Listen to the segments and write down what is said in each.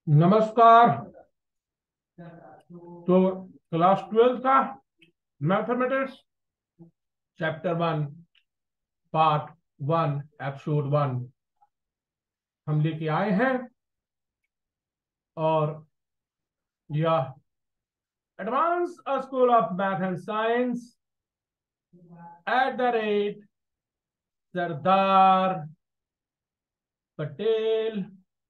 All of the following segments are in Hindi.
नमस्कार। तो क्लास 12 का मैथमेटिक्स चैप्टर 1 पार्ट 1 एपिसोड 1 हम लेके आए हैं। और यह advance school of math and science @ Sardar Patel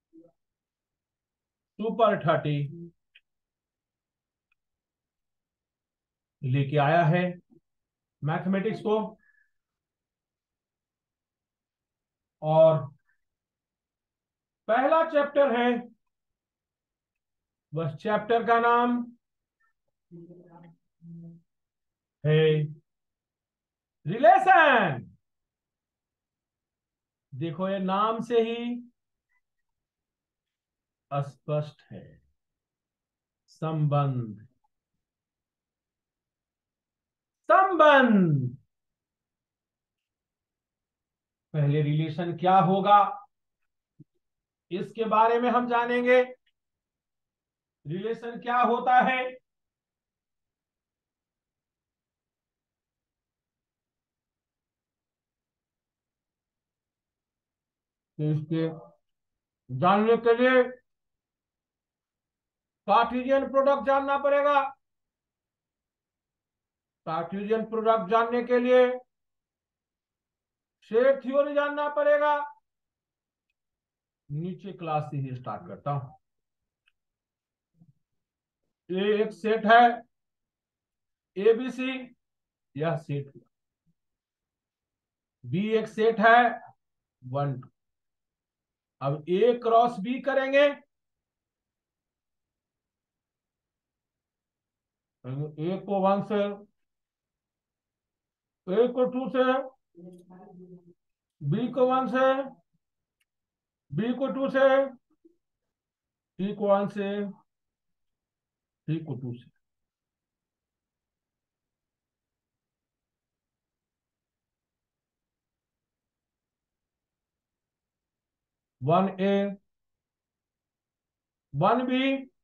super 30 लेके आया है मैथमेटिक्स को। और पहला चैप्टर है, वह चैप्टर का नाम है रिलेशन। देखो, ये नाम से ही स्पष्ट है, संबंध। संबंध। पहले रिलेशन क्या होगा इसके बारे में हम जानेंगे। रिलेशन क्या होता है, तो इसके जानने के लिए कार्टेशियन प्रोडक्ट जानना पड़ेगा। कार्टेशियन प्रोडक्ट जानने के लिए सेट थ्योरी जानना पड़ेगा। नीचे क्लास से ही स्टार्ट करता हूं। ये एक सेट है ABC, यह सेट। बी एक सेट है 1 2। अब A क्रॉस B करेंगे। A को 1 से, A को 2 से, B को 1 से, B को 2 से, C को 1 से, C को 2 से। One A, 1B,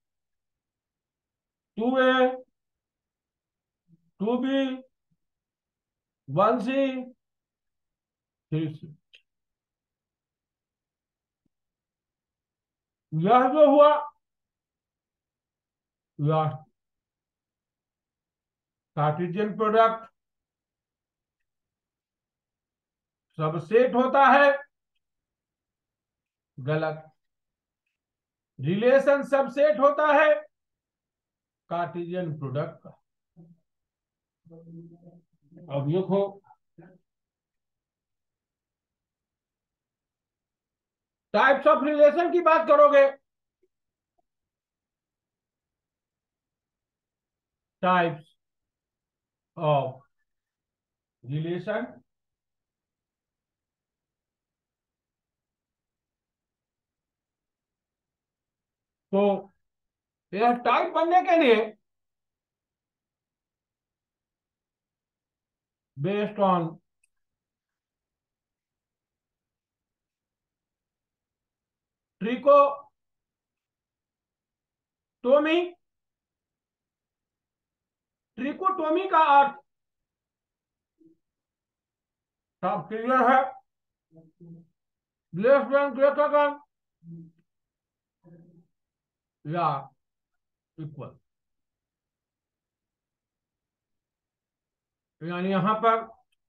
2A, 2B, 1C, 3C। यह जो हुआ, यह कार्टेशियन प्रोडक्ट सबसेट होता है। गलत। रिलेशन सबसेट होता है कार्टेशियन प्रोडक्ट का। अब देखो, टाइप्स ऑफ रिलेशन की बात करोगे। Types of relation. तो यह टाइप बनने के लिए बेस्ड ऑन ट्रिकोटोमी। ट्रिकोटोमी का अर्थ सब क्लियर है। लेस देन ग्रेटर देन या इक्वल। यानी यहां पर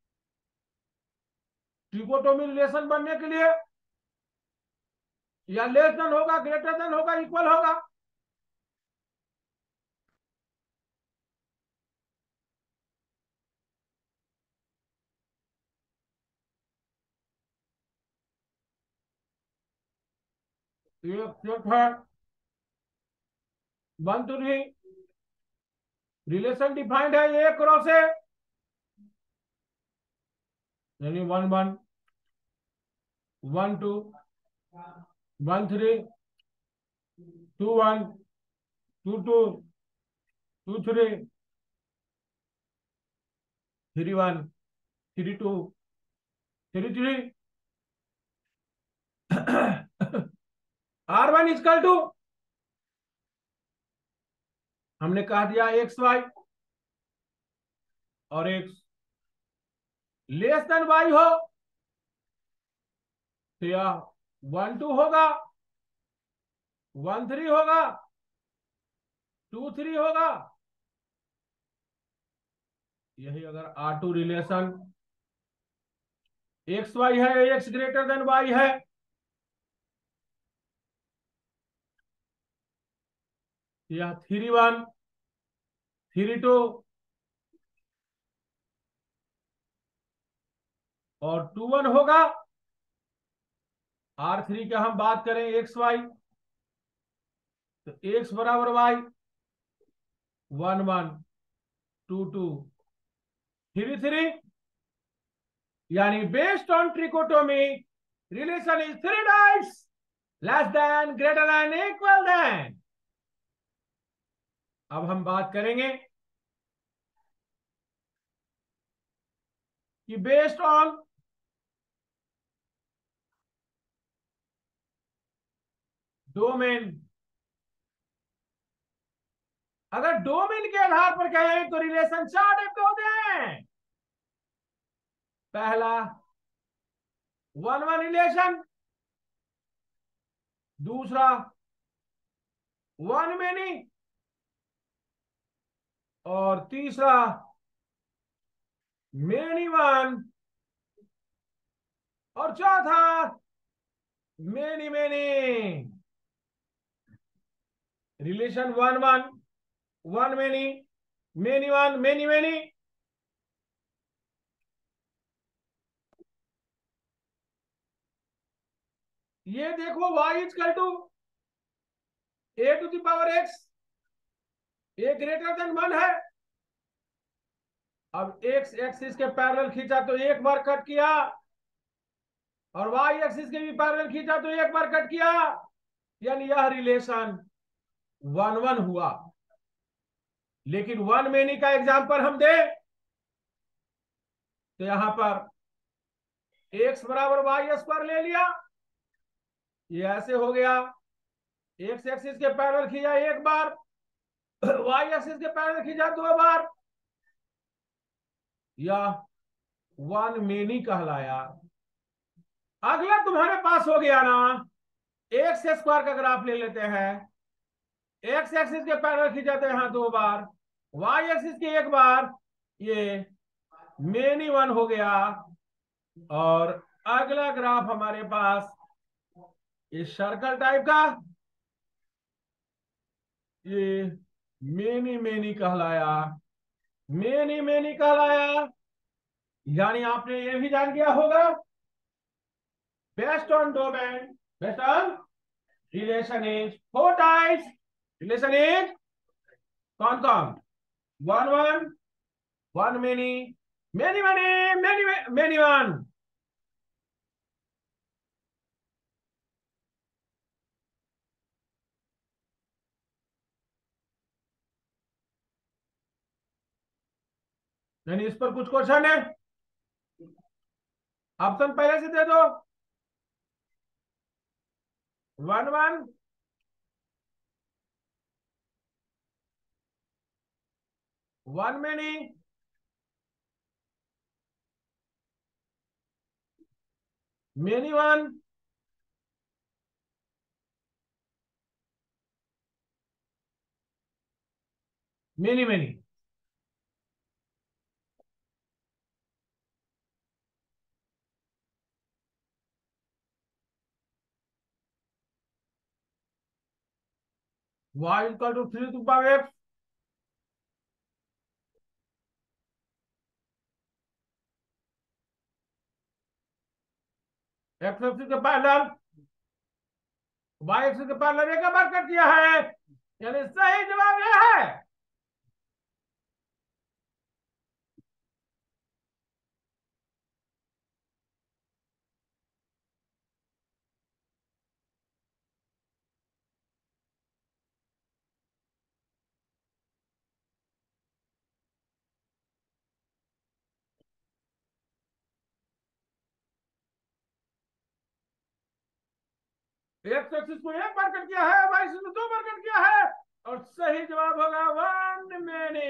ट्रिकोटोमी रिलेशन बनने के लिए या लेस देन होगा, ग्रेटर देन होगा, इक्वल होगा। एक सेट है 1 to 3। रिलेशन डिफाइंड है ए क्रॉस ए, यानी 1 1, 1 2, 1 3, 2 1, 2 2, 2 3, 3 1, 3 2, 3 3। R1 इक्वल टू हमने कह दिया एक्स वाई, और एक्स लेस देन वाई हो तो यह 1 2 होगा, 1 3 होगा, 2 3 होगा। यही अगर R2 रिलेशन एक्स वाई है, एक्स ग्रेटर देन वाई है, यह 3 1 3 2 और 2 1 होगा। R3 की हम बात करें एक्स वाई, तो एक्स बराबर वाई 1 1 2 2 3 3, यानी based on trichotomy relation is 3 times less than greater than equal than. अब हम बात करेंगे कि बेस्ड ऑन डोमेन, अगर डोमेन के आधार पर कहें तो रिलेशन 4 टाइप के होते हैं। पहला 1 1 रिलेशन, दूसरा 1 मेनी, और तीसरा मेनी वन, और चौथा many many. Relation 1 1 1 many, many one, many many. ये देखो y equal to a⁴x, a greater than 1 है। अब x एक्सिस के पैरेलल खींचा तो एक बार कट किया, और y एक्सिस के भी पैरेलल खींचा तो एक बार कट किया, यानी यह रिलेशन 1 1 हुआ। लेकिन 1 मेनी का एग्जांपल हम दे तो यहां पर x बराबर वाई स्क्वायर ले लिया, ये ऐसे हो गया। एक्स एक्सिस के पैरेलल खींचा एक बार, वाई एक्सिस के पैरेलल खींचा 2 बार, यह 1 मेनी कहलाया। अगला तुम्हारे पास हो गया ना, एक्स स्क्वायर का ग्राफ ले लेते हैं। एक्स एक्सिस के पैरेलल खींचा तो यहां 2 बार, वाई एक्सिस के एक बार, ये मेनी वन हो गया। और अगला ग्राफ हमारे पास इस सर्कल टाइप का, ये मेनी मेनी कहलाया, मेनी मेनी कहलाया। यानी आपने ये भी जान गया होगा, based on domain, based on relation is 4 types. Relation is कौन कौन? 1 1 1 many, many many, many many one. यानी इस पर कुछ क्वेश्चन है? ऑप्शन पहले से दे दो। 1 1 1 many, many one, many many. y equal to 3 to power x, x axis के पैरेलल, y एक्सिस के पैरेलल एक बार कट किया है, यानी सही जवाब यह है। एक्स एक्सिस को एक बार कट किया है, वाई एक्सिस को 2 बार कट किया है, और सही जवाब होगा वन मेनी।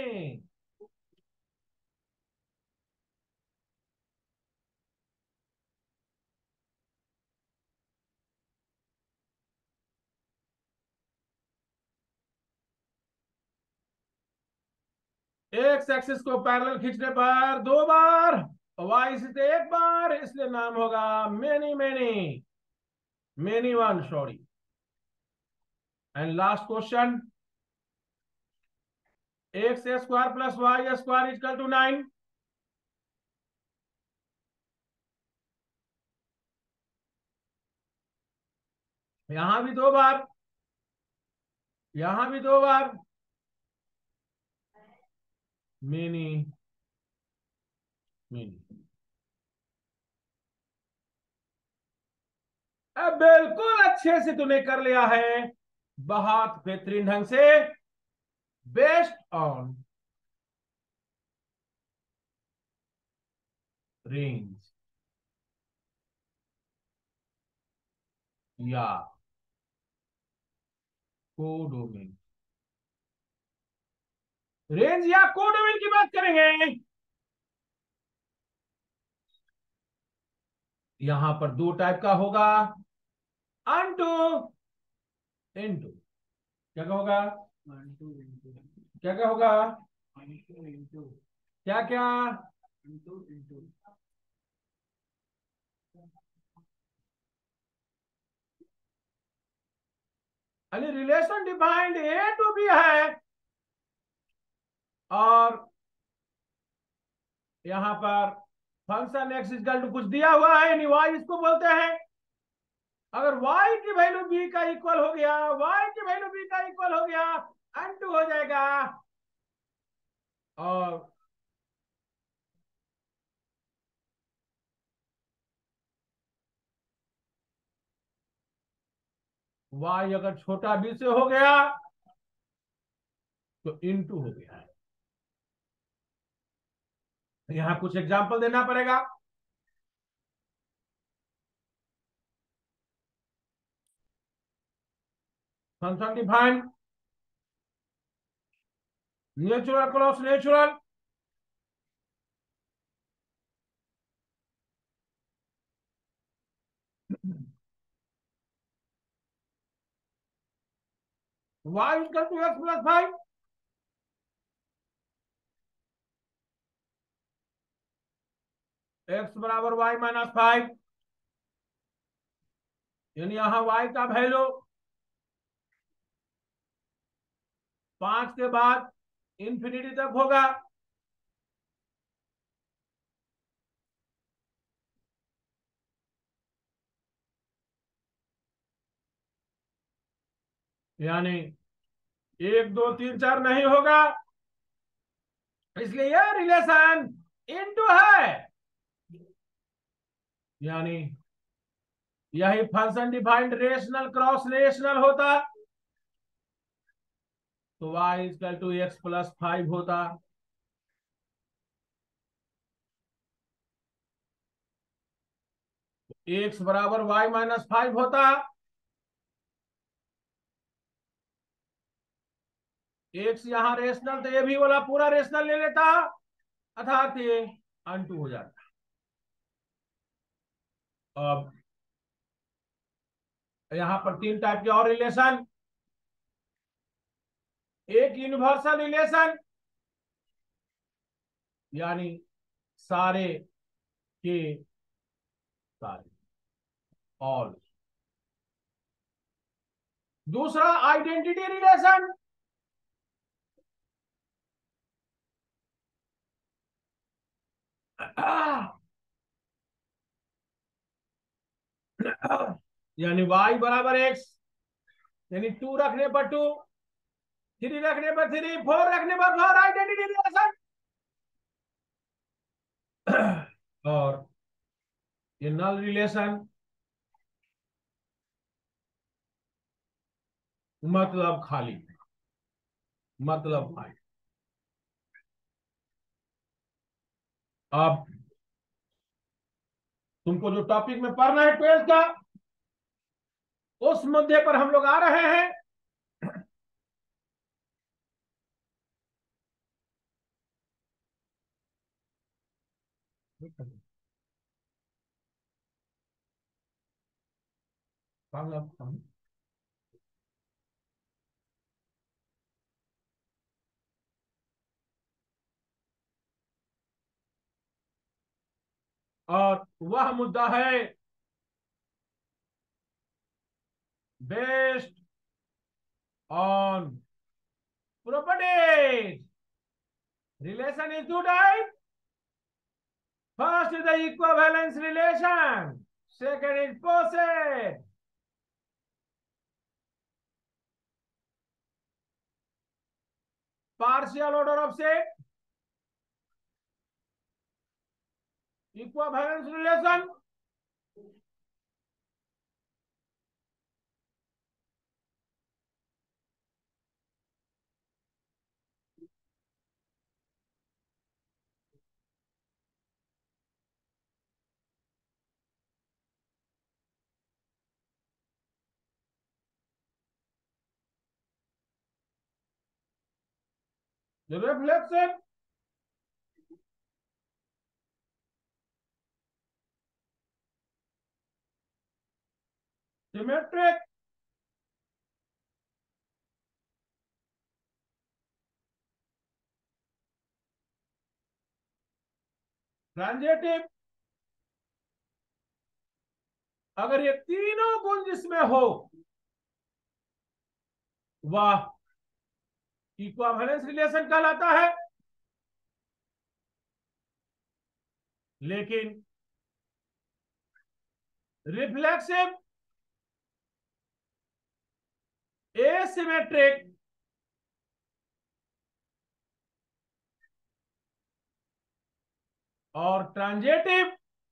एक्स एक्सिस को पैरेलल खींचने पर 2 बार, वाई से 1 बार, इसलिए नाम होगा many many, many one, sorry. And last question, x square plus y square equal to 9। यहां भी 2 बार, यहां भी 2 बार, मेनी मेनी। अब बिल्कुल अच्छे से तूने कर लिया है, बहुत बेहतरीन ढंग से, बेस्ड ऑन रेंज या कोडोमेन। रेंज या कोडोमेन की बात करेंगे। यहां पर 2 टाइप का होगा, अनटू इनटू। क्या क्या होगा? क्या क्या होगा? क्या क्या? अरे relation defined A to B है, और यहां पर फंक्शन एक्स इक्वल टू कुछ दिया हुआ है, यानी वाई इसको बोलते हैं। अगर y की वैल्यू b का इक्वल हो गया, y की वैल्यू b का इक्वल हो गया, अनटू हो जाएगा। और y अगर छोटा b से हो गया तो इनटू हो गया है। यहां कुछ एग्जांपल देना पड़ेगा। Function define, natural cross natural, y equal to x plus 5, x बराबर y माइनस 5, यानी यहां y का वैल्यू 5 के बाद इंफिनिटी तक होगा। यानी 1 2 3 4 नहीं होगा, इसलिए यह रिलेशन इनटू है। यानी यही function defined rational cross rational होता तो y equal to x plus 5 होता। एक्स बराबर y माइनस 5 होता। एक्स यहां रेशनल तो ये भी वाला पूरा रेशनल ले लेता, अर्थात ये अनटू हो जाता। अब यहां पर 3 टाइप के और रिलेशन, एक यूनिवर्सल रिलेशन, यानी सारे के सारे, ऑल। दूसरा आइडेंटिटी रिलेशन, यानी y बराबर x, यानी 2 रखने पर 2, 3 रखने पर 3, 4 रखने पर 4, आइडेंटिटी रिलेशन। और ये नल रिलेशन, मतलब खाली, मतलब खाली। अब तुमको जो टॉपिक में पढ़ना है 12th का, उस मुद्दे पर हम लोग आ रहे हैं। और वह मुद्दा है based on properties. Relation is two types. First is the equivalence relation. Second is poset. Partial order of set. Equivalence relation. The reflection. Symmetric. Transitive. अगर ये तीनों गुण जिसमें हो वह इक्विवेलेंस रिलेशन कहलाता है। लेकिन रिफ्लेक्सिव, एसिमेट्रिक और ट्रांजिटिव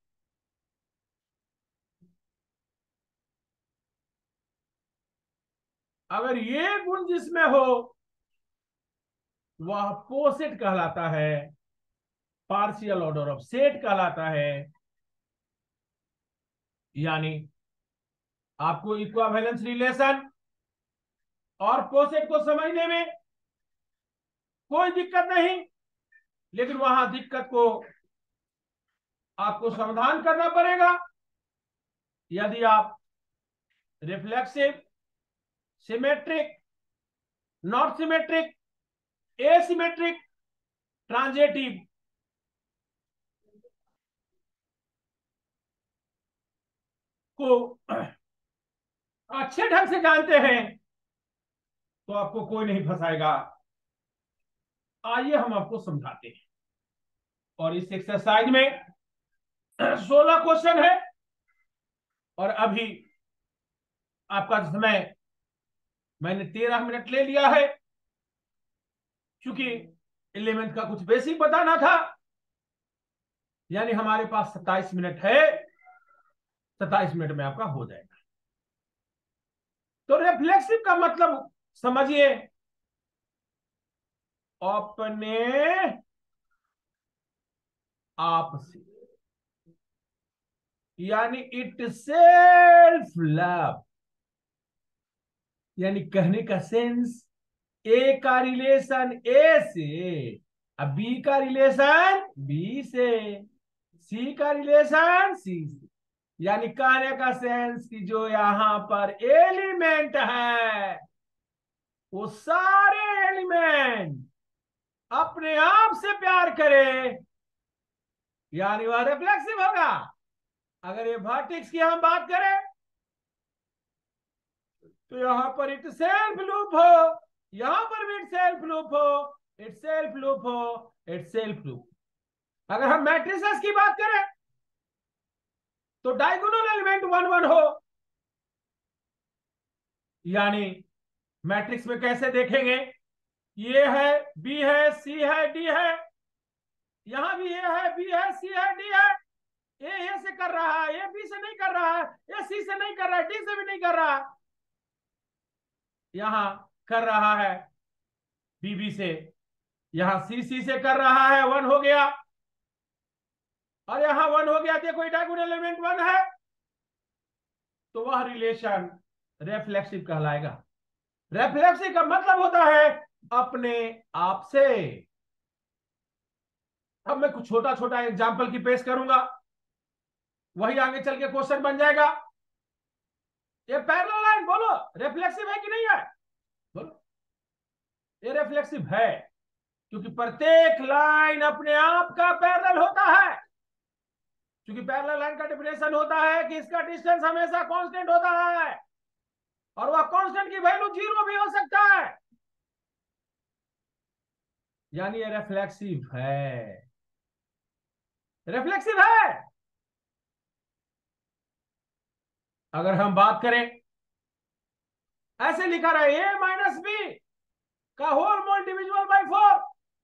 अगर ये गुण जिसमें हो वह पोसेट कहलाता है, पार्शियल ऑर्डर ऑफ सेट कहलाता है। यानी आपको इक्विवेलेंस रिलेशन और पोसेट को समझने में कोई दिक्कत नहीं, लेकिन वहां दिक्कत को आपको समाधान करना पड़ेगा। यदि आप reflexive, symmetric, not symmetric, asymmetric, transitive को अच्छे ढंग से जानते हैं तो आपको कोई नहीं फंसाएगा। आइए हम आपको समझाते हैं। और इस एक्सरसाइज में 16 क्वेश्चन है और अभी आपका समय मैंने 13 मिनट ले लिया है, क्योंकि 11th का कुछ बेसिक बताना था। यानी हमारे पास 27 मिनट है, 27 मिनट में आपका हो जाएगा। तो रिफ्लेक्सिव का मतलब समझिए, अपने आप से, यानी इट सेल्फ लव। यानी कहने का सेंस, ए का रिलेशन ए से, अब बी का रिलेशन बी से, सी का रिलेशन सी से। यानी कहने का सेंस कि जो यहां पर एलिमेंट है वो सारे एलिमेंट अपने आप से प्यार करे, यानी वह रिफ्लेक्सिव होगा। अगर ये वर्टेक्स की हम बात करें तो यहां पर इट सेल्फ लूप हो, यहां पर भी इट सेल्फ लूप हो, इट सेल्फ लूप हो, इट सेल्फ लूप। अगर हम मैट्रिसेस की बात करें तो डायगोनल एलिमेंट 1 1 हो। यानी मैट्रिक्स में कैसे देखेंगे, ये है, बी है, सी है, डी है, यहां भी ए है, बी है, सी है, डी है। ए से कर रहा है, ए बी से नहीं कर रहा है, ए सी से नहीं कर रहा है, डी से भी नहीं कर रहा है, यहां कर रहा है बीबी से, यहां सी सी से कर रहा है, 1 हो गया। और यहां 1 हो गया, देखो डायगोनल एलिमेंट 1 है, तो वह रिलेशन रिफ्लेक्सिव कहलाएगा। रिफ्लेक्सिव का मतलब होता है अपने आप से। अब मैं कुछ छोटा छोटा एग्जाम्पल की पेश करूंगा, वही आगे चल के क्वेश्चन बन जाएगा। ये पैरेलल लाइन बोलो रिफ्लेक्सिव है कि नहीं है? बोलो ये रिफ्लेक्सिव है, क्योंकि प्रत्येक लाइन अपने आप का पैरेलल होता है। क्योंकि पैरेलल लाइन का डेफिनेशन होता है कि इसका डिस्टेंस हमेशा कांस्टेंट होता है, और वह कांस्टेंट की वैल्यू 0 भी हो सकता है, यानी ये रिफ्लेक्सिव है। रिफ्लेक्सिव है। अगर हम बात करें, ऐसे लिखा रहा है a माइनस बी का होल मोल डिविजिबल बाय 4,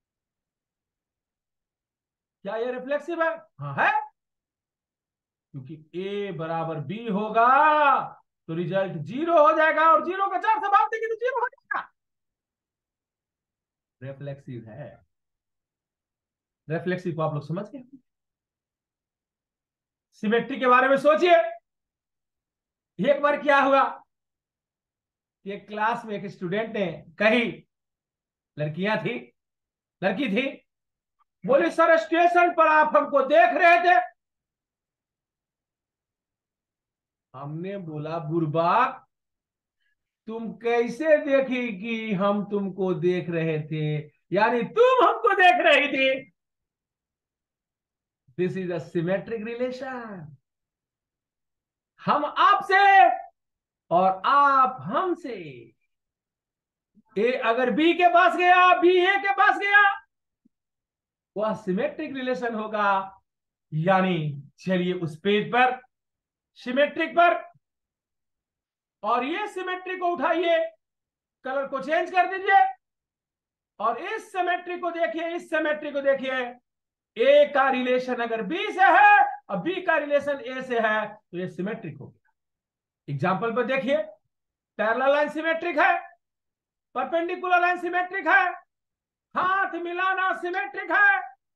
क्या ये रिफ्लेक्सिव है? हाँ है, क्योंकि a बराबर b होगा तो रिजल्ट 0 हो जाएगा, और 0 का 4 से भाग देंगे तो 0 हो जाएगा। रिफ्लेक्सिव है। रिफ्लेक्सिव को आप लोग समझ गए। सिमेट्री के बारे में सोचिए। एक बार क्या हुआ, एक क्लास में एक स्टूडेंट ने कही, लड़कियां थी, लड़की थी, बोले सर स्टेशन पर आप हमको देख रहे थे। हमने बोला बुर्बाक, तुम कैसे देखी कि हम तुमको देख रहे थे, यानी तुम हमको देख रही थी। This is a symmetric relation. हम आपसे और आप हमसे। ए अगर बी के पास गया, बी ए के पास गया, वह सिमेट्रिक रिलेशन होगा। यानी चलिए उस पेज पर, सिमेट्रिक पर, और ये सिमेट्रिक को उठाइए, कलर को चेंज कर दीजिए, और इस सिमेट्री को देखिए, इस सिमेट्री को देखिए। ए का रिलेशन अगर बी से है और बी का रिलेशन ए से है तो ये सिमेट्रिक हो गया। एग्जांपल पर देखिए, पैरेलल लाइन सिमेट्रिक है, परपेंडिकुलर लाइन सिमेट्रिक है, हाथ मिलाना सिमेट्रिक है।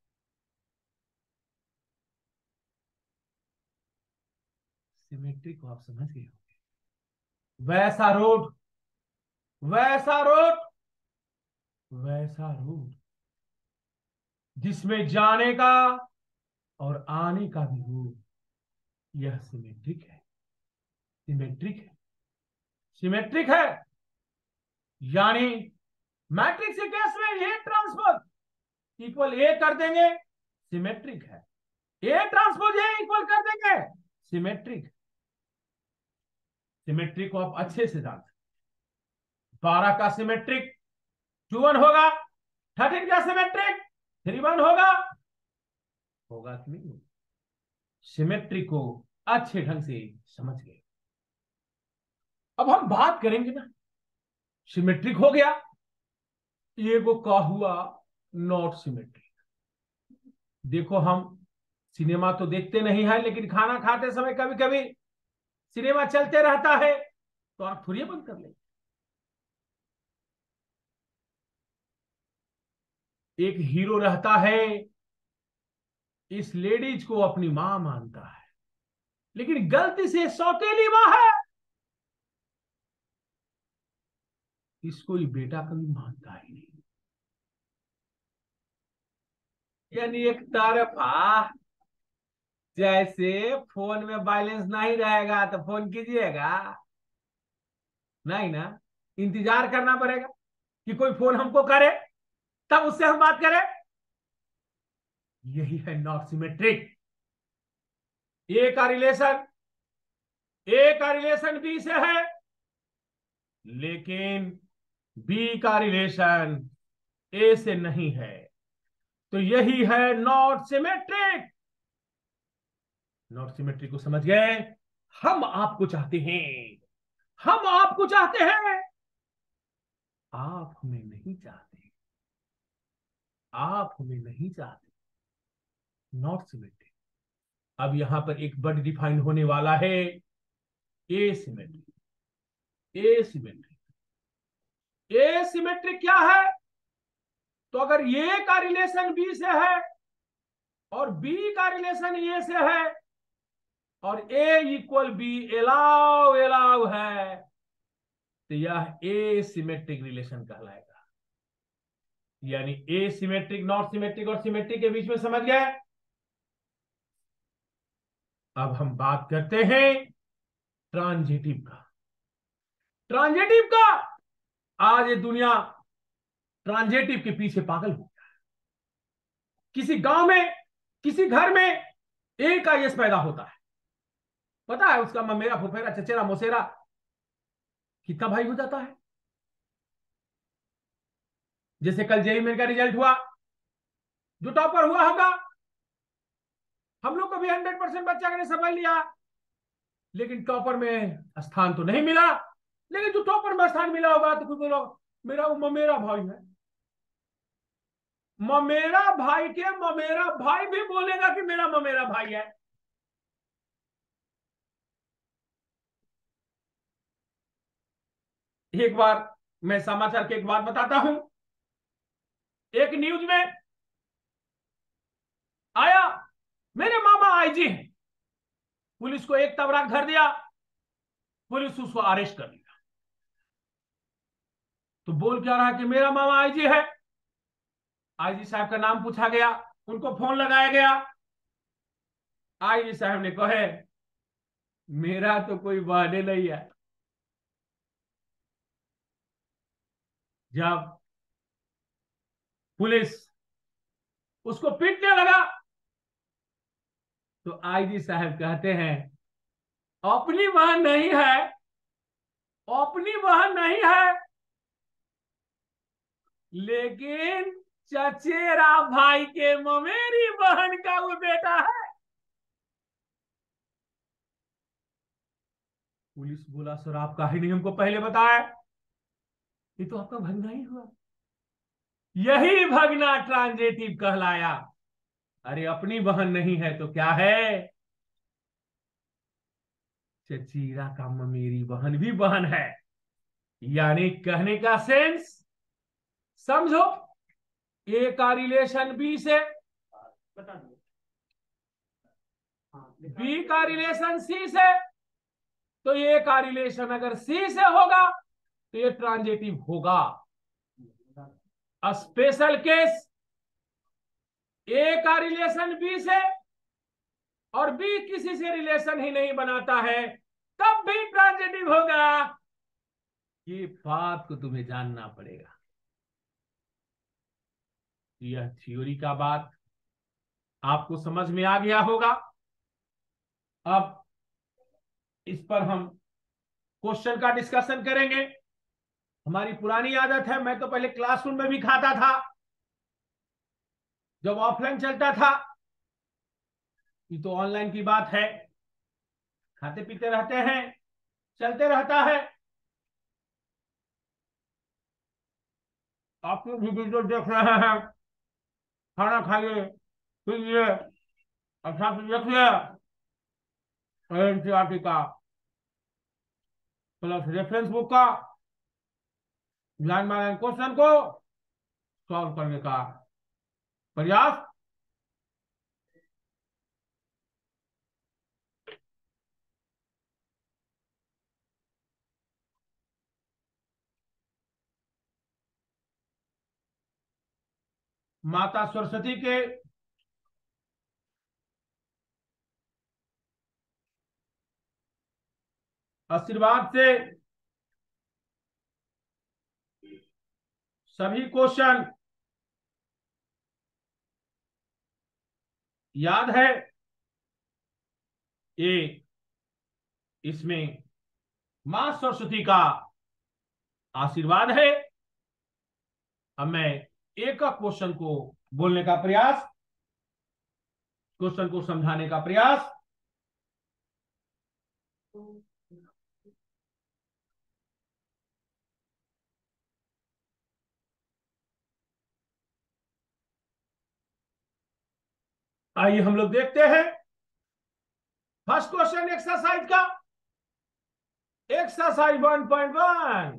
सिमेट्रिक को आप समझ गए होंगे। वैसा रोड, वैसा रोड, वैसा रोड जिसमें जाने का और आने का भी हो, यह सिमेट्रिक है। सिमेट्रिक है। सिमेट्रिक है, यानी मैट्रिक्स के केस में ए ट्रांसपोज इक्वल ए कर देंगे, सिमेट्रिक है। ए ट्रांसपोज ए इक्वल कर देंगे, सिमेट्रिक। सिमेट्रिक को आप अच्छे से जानते हैं। 12 का सिमेट्रिक 2 1 होगा, 13 का सिमेट्रिक 3 1 होगा, होगा कि नहीं? सिमेट्रिक को अच्छे ढंग से समझ गए। अब हम बात करेंगे ना, सिमेट्रिक हो गया, ये को का हुआ नॉट सिमेट्रिक। देखो हम सिनेमा तो देखते नहीं है, लेकिन खाना खाते समय कभी कभी सिनेमा चलते रहता है, तो आप थोड़ी बंद कर लेंगे। एक हीरो रहता है, इस लेडीज को अपनी मां मानता है, लेकिन गलती से सौतेली मां है, इसको ये बेटा कभी मानता ही नहीं। यानी एक तरफा, जैसे फोन में बैलेंस नहीं रहेगा तो फोन कीजिएगा नहीं ना, इंतजार करना पड़ेगा कि कोई फोन हमको करे, तब उससे हम बात करें। यही है नॉट सिमेट्रिक। ए का रिलेशन, ए का रिलेशन बी से है, लेकिन बी का रिलेशन ए से नहीं है, तो यही है नॉट सिमेट्रिक। नॉट सिमेट्रिक को समझ गए। हम आपको चाहते हैं, हम आपको चाहते हैं, आप हमें नहीं चाहते, आप हमें नहीं चाहते। Not symmetric. अब यहां पर एक वर्ड डिफाइन होने वाला है, एसिमेट्रिक। एसिमेट्रिक, एसिमेट्रिक क्या है? तो अगर ए का रिलेशन बी से है और बी का रिलेशन ए से है और A equal B allow allow है, तो यह एसिमेट्रिक रिलेशन कहलाएगा। यानी ए सिमेट्रिक, नॉट सिमेट्रिक और सिमेट्रिक के बीच में, समझ गए। अब हम बात करते हैं ट्रांजिटिव का। ट्रांजिटिव का आज ये दुनिया ट्रांजिटिव के पीछे पागल हो गया। किसी गांव में, किसी घर में एक आईएएस पैदा होता है, पता है उसका ममेरा, फुफेरा, चचेरा, मोसेरा कितना भाई हो जाता है। जैसे कल जेईई मेन का रिजल्ट हुआ, जो टॉपर हुआ होगा, हम लोग को भी 100% बच्चा ने समझ लिया, लेकिन टॉपर में स्थान तो नहीं मिला। लेकिन जो टॉपर में स्थान मिला होगा तो कुछ बोलो मेरा वो ममेरा भाई है। ममेरा भाई के ममेरा भाई भी बोलेगा कि मेरा ममेरा भाई है। एक बार मैं समाचार की एक बात बताता हूं। एक न्यूज में आया, मेरे मामा आईजी हैं, पुलिस को एक तबराक धर दिया, पुलिस उसको अरेस्ट कर लिया। तो बोल क्या रहा कि मेरा मामा आईजी है। आईजी साहब का नाम पूछा गया, उनको फोन लगाया गया। आईजी साहब ने कहे मेरा तो कोई बहाने नहीं है। जब पुलिस उसको पीटने लगा तो आईजी साहब कहते हैं अपनी बहन नहीं है, अपनी बहन नहीं है, लेकिन चचेरा भाई के ममेरी बहन का वो बेटा है। पुलिस बोला सर आप काहे नहीं हमको पहले बताया, ये तो आपका भगना ही हुआ। यही भगना ट्रांजिटिव कहलाया। अरे अपनी बहन नहीं है तो क्या है, चचेरा का ममेरी बहन भी बहन है। यानी कहने का सेंस समझो, ए का रिलेशन बी से, बता दो, बी का रिलेशन सी से, तो ए का रिलेशन अगर सी से होगा तो ये ट्रांजिटिव होगा। स्पेशल केस, ए का रिलेशन बी से और बी किसी से रिलेशन ही नहीं बनाता है, तब भी ट्रांजिटिव होगा। ये बात को तुम्हें जानना पड़ेगा। यह थ्योरी का बात आपको समझ में आ गया होगा। अब इस पर हम क्वेश्चन का डिस्कशन करेंगे। हमारी पुरानी आदत है, मैं तो पहले क्लासरूम में भी खाता था जब ऑफलाइन चलता था। ये तो ऑनलाइन की बात है, खाते पीते रहते हैं, चलते रहता है। आप लोग भी वीडियो देख रहे हैं, खाना खाइए पीजिए, अच्छा से देखिए एनसीईआरटी का प्लस रेफरेंस बुक का लाइन बाय लाइन क्वेश्चन को सॉल्व करने का प्रयास। माता सरस्वती के आशीर्वाद से सभी क्वेश्चन याद है। ये इसमें मां सरस्वती का आशीर्वाद है। अब मैं एक का क्वेश्चन को बोलने का प्रयास, क्वेश्चन को समझाने का प्रयास। आइए हम लोग देखते हैं फर्स्ट क्वेश्चन एक्सरसाइज का। एक्सरसाइज 1.1,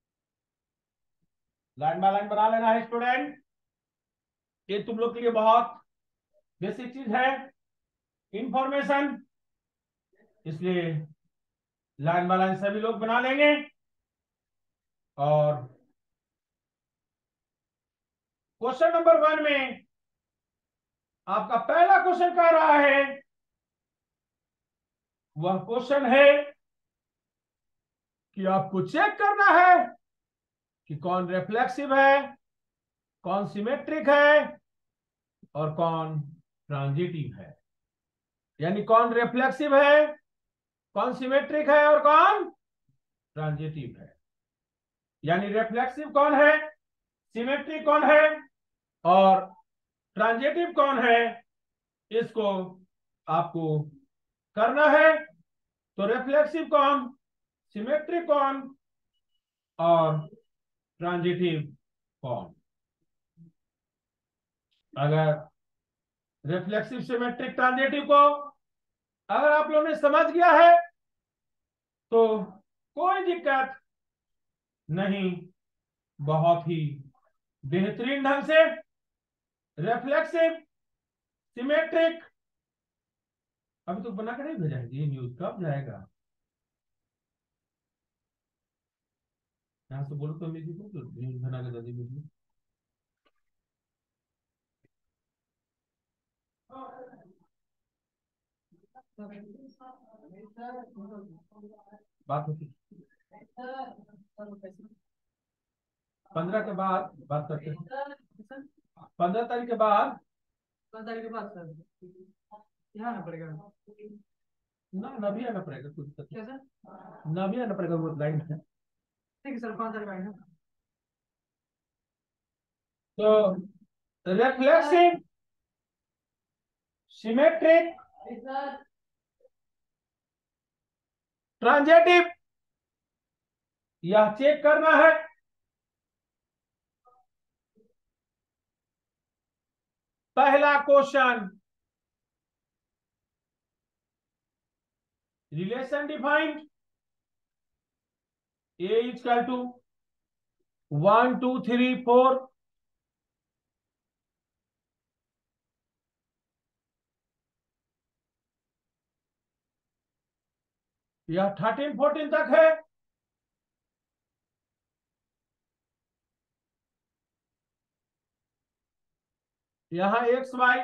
लाइन बाय लाइन बना लेना है स्टूडेंट। ये तुम लोग के लिए बहुत बेसिक चीज है, इंफॉर्मेशन, इसलिए लाइन बाय लाइन सभी लोग बना लेंगे। और क्वेश्चन नंबर 1 में आपका पहला क्वेश्चन कह रहा है, वह क्वेश्चन है कि आपको चेक करना है कि कौन रिफ्लेक्सिव है, कौन सिमेट्रिक है और कौन ट्रांजिटिव है। यानी कौन रिफ्लेक्सिव है, कौन सिमेट्रिक है और कौन ट्रांजिटिव है। यानी रिफ्लेक्सिव कौन है, सिमेट्रिक कौन है और ट्रांजिटिव कौन है, इसको आपको करना है। तो रिफ्लेक्सिव कौन, सिमेट्रिक कौन और ट्रांजिटिव कौन। अगर रिफ्लेक्सिव, सिमेट्रिक, ट्रांजिटिव को अगर आप लोगों ने समझ गया है तो कोई दिक्कत नहीं, बहुत ही बेहतरीन ढंग से रिफ्लेक्सिव, सिमेट्रिक। अभी तो बना के नहीं भेजा है, ये न्यूज कब जाएगा? यहाँ से बोलो तो मेरी को तो न्यूज बना के जल्दी भेजिए। बात होती 15 के बाद बात करते हैं, 15 तारीख के बाद। 15 तारीख के बाद सर यहाँ आना पड़ेगा ना, ना भी आना पड़ेगा, कुछ क्या सर, ना भी आना पड़ेगा, वो लाइन है। ठीक है सर, 5 तारीख आएगा। तो रिफ्लेक्सिव, सिमेट्रिक, ट्रांजिटिव, यह चेक करना है। पहला question, relation defined, A equal to 1 2 3 4, यह 13 14 तक है। यहां x y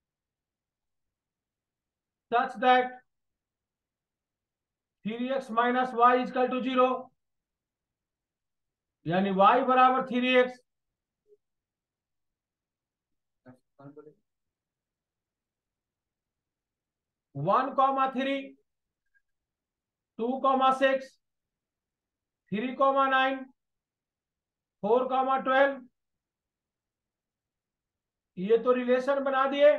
such that 3x minus y equal to 0, यानी y बराबर 3x। 1,3, 2,6, 3,9, 4,12, ये तो रिलेशन बना दिए।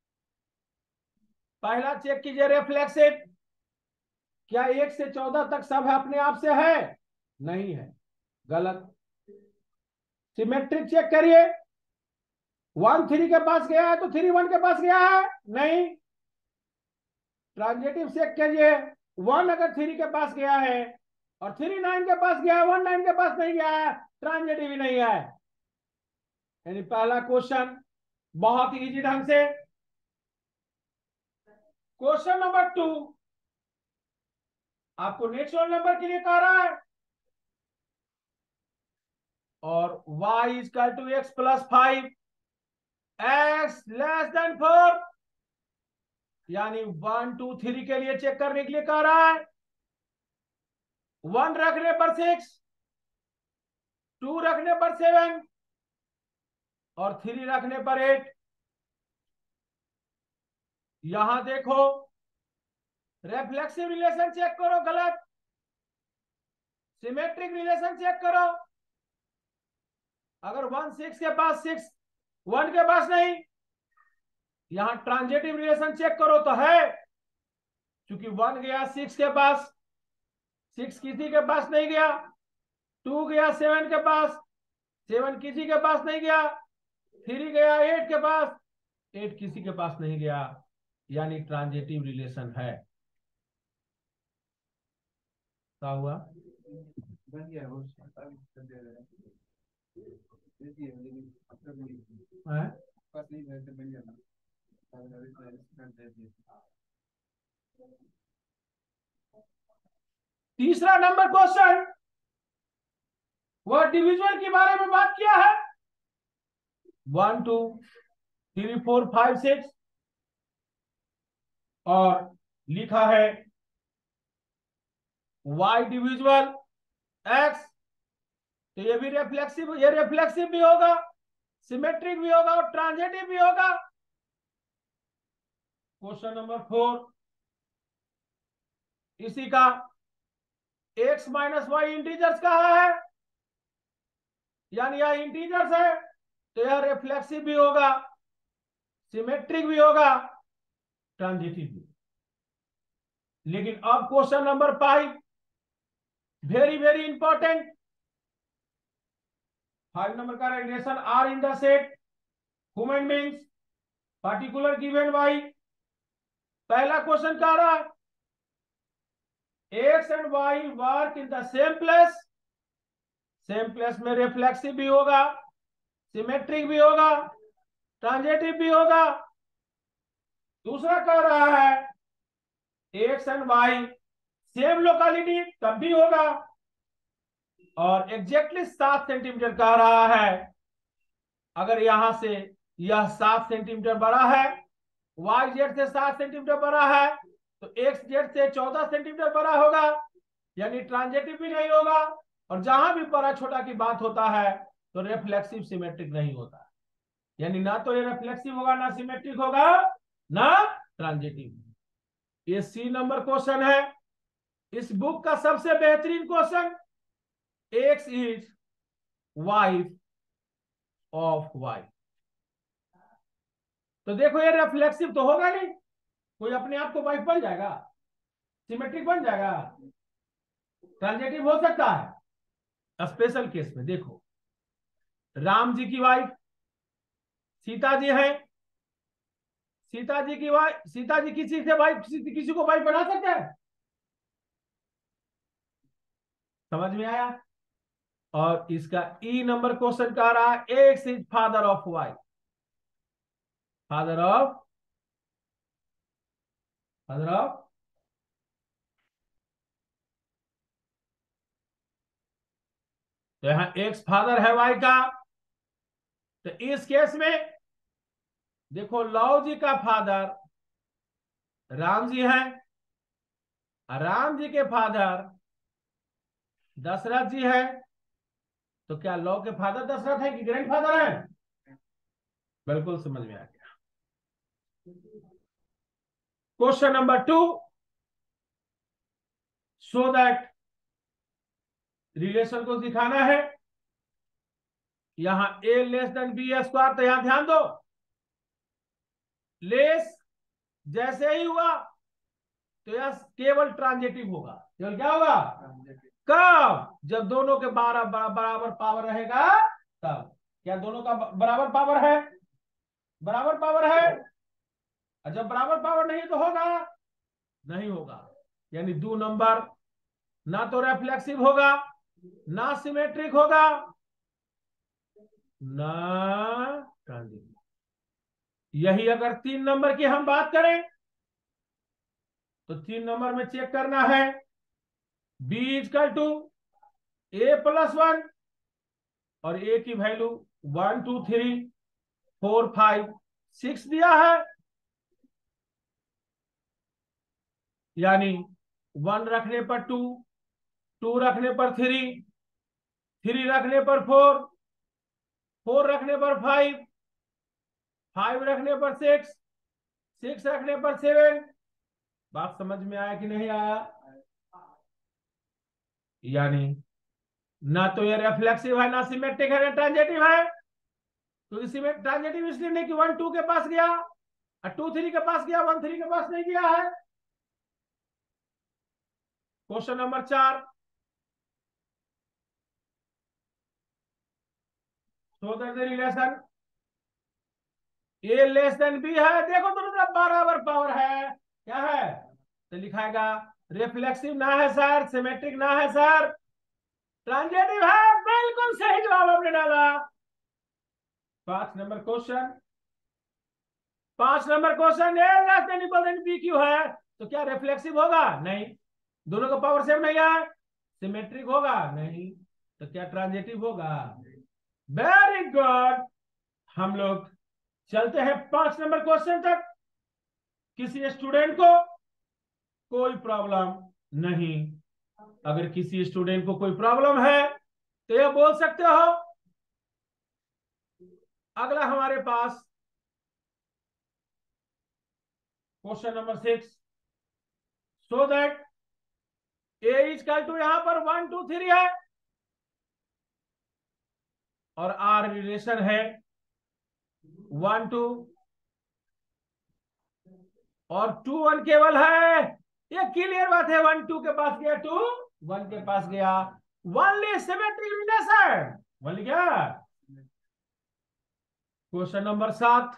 पहला चेक कीजिए रिफ्लेक्सिव, क्या 1 से 14 तक सब अपने आप से है? नहीं है, गलत। सिमेट्रिक चेक करिए, 1 3 के पास गया है तो 3 1 के पास गया है? नहीं। ट्रांजिटिव चेक करिए, 1 अगर 3 के पास गया है और 3 9 के पास गया है, 1 9 के पास नहीं गया है, ट्रांजिटिव ही नहीं है। यानी पहला क्वेश्चन बहुत ही इजी ढंग से। क्वेश्चन नंबर 2 आपको नेचुरल नंबर के लिए कह रहा है, और y equal to x plus 5, x less than 4, यानी 1 2 3 के लिए चेक करने के लिए कह रहा है। 1 रखने पर 6, 2 रखने पर 7 और 3 रखने पर 8। यहां देखो, रिफ्लेक्सिव रिलेशन चेक करो, गलत। सिमेट्रिक रिलेशन चेक करो, अगर 1 6 के पास 6 1 के पास नहीं। यहां ट्रांजिटिव रिलेशन चेक करो तो है, क्योंकि 1 गया 6 के पास, 6 किसी के पास नहीं गया। 2 गया 7 के पास, 7 किसी के पास नहीं गया। 3 गया 8 के पास, 8 किसी के पास नहीं गया, यानी ट्रांजिटिव रिलेशन है। क्या हुआ? तीसरा नंबर क्वेश्चन, वह डिविजन के बारे में बात किया है। 1 2 3 4 5 6 और लिखा है y डिविजिबल x, तो ये भी रिफ्लेक्सिव, ये रिफ्लेक्सिव भी होगा, सिमेट्रिक भी होगा और ट्रांजिटिव भी होगा। क्वेश्चन नंबर 4 इसी का, x माइनस वाई इंटीजर्स कहा है, यानी यह इंटीजर्स है, तो यह रिफ्लेक्सिव भी होगा, सिमेट्रिक भी होगा, ट्रांजिटिव भी। लेकिन अब question number 5 very very important, 5 number का relation R in the set human beings particular given y. पहला क्वेश्चन कह रहा है x and y work in the same place, same place में रिफ्लेक्सिव भी होगा, सिमेट्रिक भी होगा, ट्रांजिटिव भी होगा। दूसरा कह रहा है x and y same locality, तब भी होगा, और एग्जैक्टली 7 सेंटीमीटर कह रहा है। अगर यहां से यह 7 सेंटीमीटर बड़ा है, वाई जेड से 7 सेंटीमीटर बड़ा है, तो एक्स जेड से 14 सेंटीमीटर बड़ा होगा, यानी ट्रांजिटिव भी नहीं होगा। और जहां भी बड़ा छोटा की बात होता है तो रिफ्लेक्सिव सिमेट्रिक नहीं होता, यानी ना तो ये रिफ्लेक्सिव होगा, ना सिमेट्रिक होगा, ना ट्रांजिटिव। ये सी नंबर क्वेश्चन है इस बुक का सबसे बेहतरीन question. X is wife of y, तो देखो ये रिफ्लेक्सिव तो होगा नहीं, कोई अपने आप को वाइफ बन जाएगा, सिमेट्रिक बन जाएगा, ट्रांजिटिव हो सकता है स्पेशल केस में। देखो राम जी की वाइफ सीता जी है, सीता जी की वाइफ, सीता जी किसी से वाइफ, किसी को वाइफ बना सकते हैं? समझ में आया? और इसका ई नंबर क्वेश्चन कह रहा है X is father of Y, father of, father of, तो यहां एक्स फादर है वाई का, तो इस केस में देखो लव जी का फादर राम जी है, राम जी के फादर दशरथ जी है, तो क्या लव के फादर दशरथ है कि ग्रैंड फादर है? बिल्कुल समझ में आ गया। Question number 2, so that relation को दिखाना है, यहां A less than B square, तो यहां ध्यान दो, लेस जैसे ही हुआ तो यह केवल ट्रांजिटिव होगा, केवल क्या होगा? कब? जब दोनों के बराबर पावर रहेगा तब। क्या दोनों का बराबर पावर है? बराबर पावर है, और जब बराबर पावर नहीं तो होगा नहीं होगा, यानी 2 नंबर ना तो रिफ्लेक्सिव होगा, ना सिमेट्रिक होगा, ना ट्रांजिटिव। यही अगर 3 नंबर की हम बात करें तो 3 नंबर में चेक करना है b equal to a plus 1, और a की वैल्यू 1 2 3 4 5 6 दिया है, यानी 1 रखने पर 2, 2 रखने पर 3, 3 रखने पर 4, 4 रखने पर 5, 5 रखने पर 6, 6 रखने पर 7। बात समझ में आया कि नहीं आया? यानी ना तो ये रिफ्लेक्सिव है, ना सिमेट्रिक है, ना ट्रांजिटिव है। तो इसमें ट्रांजिटिव इसलिए नहीं कि 1 2 के पास गया और 2 3 के पास गया, 1 3 के पास नहीं गया है। Question number 4, so that the relation A less than B है, देखो दोनों तरफ बराबर पावर है, क्या है? तो लिखाएगा रिफ्लेक्सिव ना है सर, सिमेट्रिक ना है सर, ट्रांजिटिव है। बिल्कुल सही जवाब आपने डाला। 5 number question, 5 number question, A less than equal than B क्यू है, तो क्या रिफ्लेक्सिव होगा? नहीं। दोनों का पावर सेम नहीं है। सिमेट्रिक होगा? नहीं। तो क्या ट्रांजिटिव होगा? वेरी गुड, हम लोग चलते हैं 5 नंबर क्वेश्चन तक। किसी स्टूडेंट को कोई प्रॉब्लम नहीं? अगर किसी स्टूडेंट को कोई प्रॉब्लम है तो ये बोल सकते हो। अगला हमारे पास question number 6। So that A equal to यहां पर 1 2 3 है और आर रिलेशन है 1 2 और 2 1 केवल है। ये क्लियर बात है। 1 2 के पास गया, 2 1 के पास गया। Only symmetric relation. बोल क्या? Question number 7।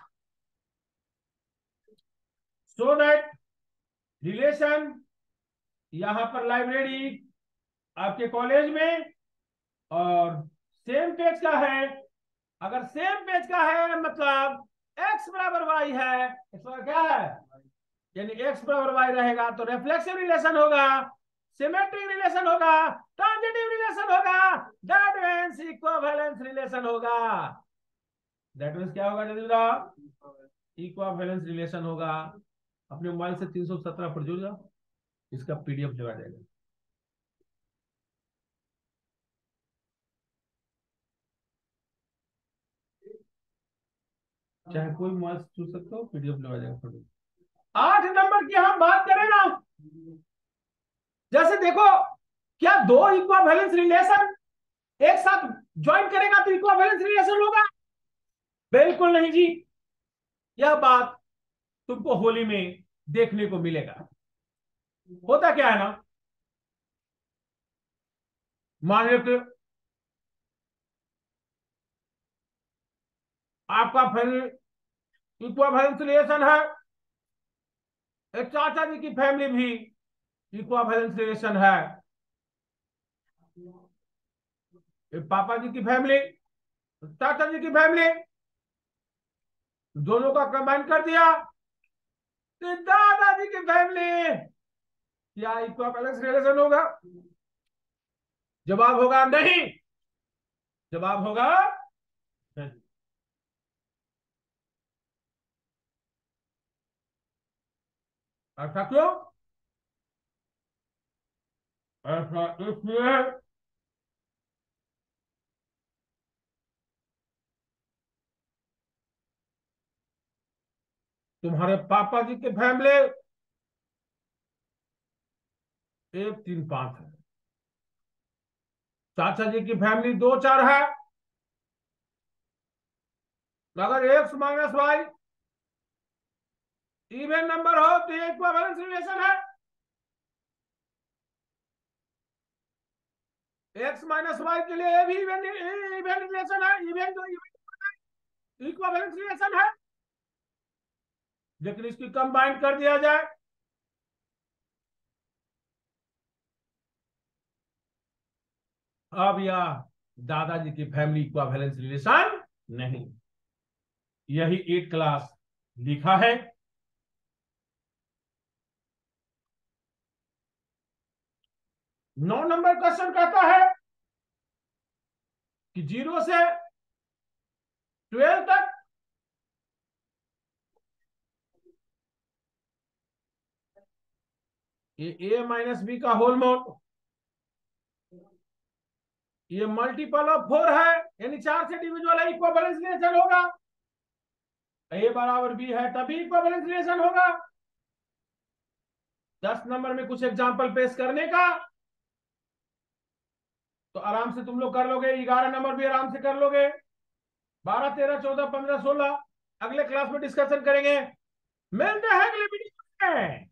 So that relation यहां पर लाइब्रेरी आपके कॉलेज में और सेम पेज का है। अगर सेम पेज का है मतलब x बराबर y है, इसका क्या है, यानी x बराबर y रहेगा तो रिफ्लेक्सिव रिलेशन होगा, सिमेट्रिक रिलेशन होगा, ट्रांजिटिव रिलेशन होगा, दैट मींस इक्विवेलेंस रिलेशन होगा। दैट मींस क्या होगा जदीदा? इक्विवेलेंस रिलेशन होगा। अपने मोबाइल से 317 पर जुड़ जाओ, इसका पीडीएफ लगा जाएगा। चाहे कोई मोबाइल से जुड़ सकते हो, पीडीएफ लगा जाएगा। 8 नंबर की हम बात करें ना, जैसे देखो, क्या दो इक्विवेलेंस रिलेशन एक साथ ज्वाइन करेगा तो इक्विवेलेंस रिलेशन होगा? बिल्कुल नहीं जी। यह बात तुमको होली में देखने को मिलेगा। होता क्या है ना, मान लो कि आपका इक्विवेलेंस रिलेशन है, एक चाचा जी की फैमिली भी इक्विवेलेंस रिलेशन है, एक पापा जी की फैमिली, चाचा जी की फैमिली, दोनों का कंबाइन कर दिया तो दादाजी की फैमिली, क्या इक्विवेलेंस रिलेशन होगा? जवाब होगा नहीं। जवाब होगा नहीं। ऐसा क्यों? ऐसा इसलिए तुम्हारे पापा जी की फैमिली 1 3 5 है, चाचा जी की फैमिली 2 4 है। अगर X minus Y even number हो तो ये इक्विवेलेंस रिलेशन है। एक्स माइनस वाई के लिए भी इवन इवन रिलेशन है, इवन जो इक्विवेलेंस रिलेशन है। लेकिन इसकी कंबाइन कर दिया जाए, अब यह दादाजी की फैमिली इक्विवेलेंस रिलेशन नहीं। यही 8 क्लास लिखा है। 9 नंबर क्वेश्चन कहता है कि 0 से 12 तक ये a माइनस बी का होल मोड, ये मल्टीपल ऑफ 4 है, यानी 4 से डिविजिबल है, इक्विवेलेंस रिलेशन होगा। a बराबर b है तभी इक्विवेलेंस रिलेशन होगा। 10 नंबर में कुछ एग्जांपल पेश करने का तो आराम से तुम लोग कर लोगे। 11 नंबर भी आराम से कर लोगे। 12 13 14 15 16 अगले क्लास में डिस्कशन करेंगे। मिलते हैं अगले वीडियो में।